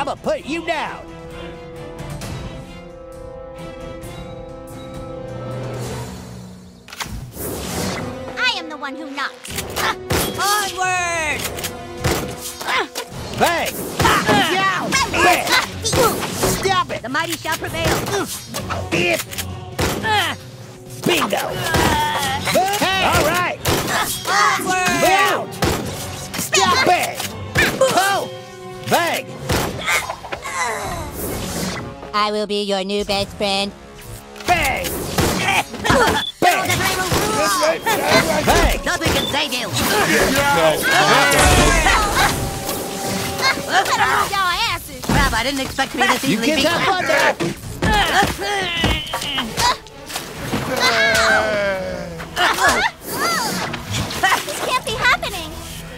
I'ma put you down. I am the one who knocks. Onward! Bang! Yow! Bang! Stop it! The mighty shall prevail. Bingo! All right! Onward! Down! Stop it! Oh! Bang! I will be your new best friend. Bang! Bang! Bang! Nothing can save you. Y'all asses. Crap, I didn't expect to be this You easily kids have fun now! This can't be happening.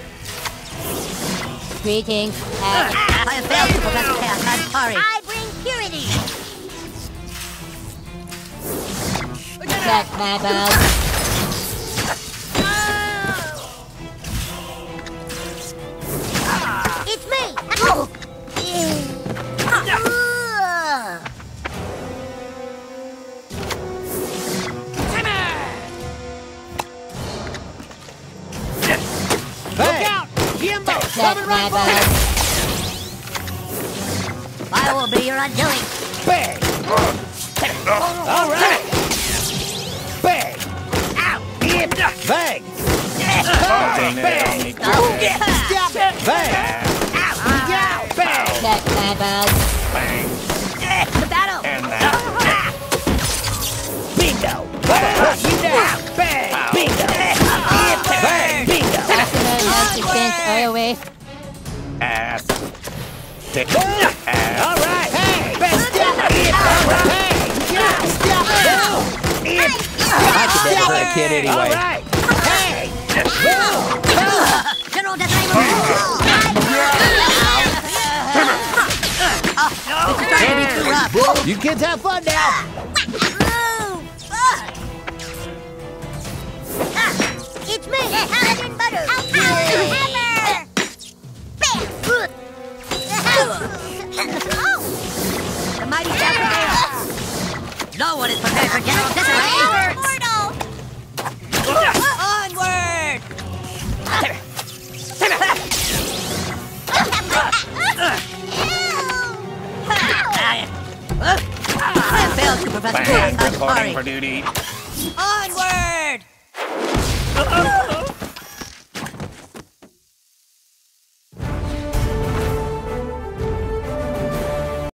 Greetings. I have failed to prevent the chaos. I'm sorry. I bring purity. Check my balls. It's me. Look out! Jimbo! Check Coming my right for balls. I will be your undoing. Bang! All right! Bang! Ow! Bang! Bang! Bang! Stop it! Bang! Ow! Yow! Bang! Check my balls. The battle. Bingo! Put you down! Bang! Bingo! Bang! Bingo! Maximum health defense oil waste. Ass. Dick. All right! Hey! Bang! Stop it! Hey! Stop it! I could never hurt a kid anyway. All right! Hey! General Death This is starting to be too rough. You kids have fun now! It's me, Paladin Butter. Hammer! Bam! The mighty shall prevail. No one is prepared for general disarray. Mortal! Onward! I have failed to prevent the chaos. Bang. I'm Reporting sorry. for duty. Onward!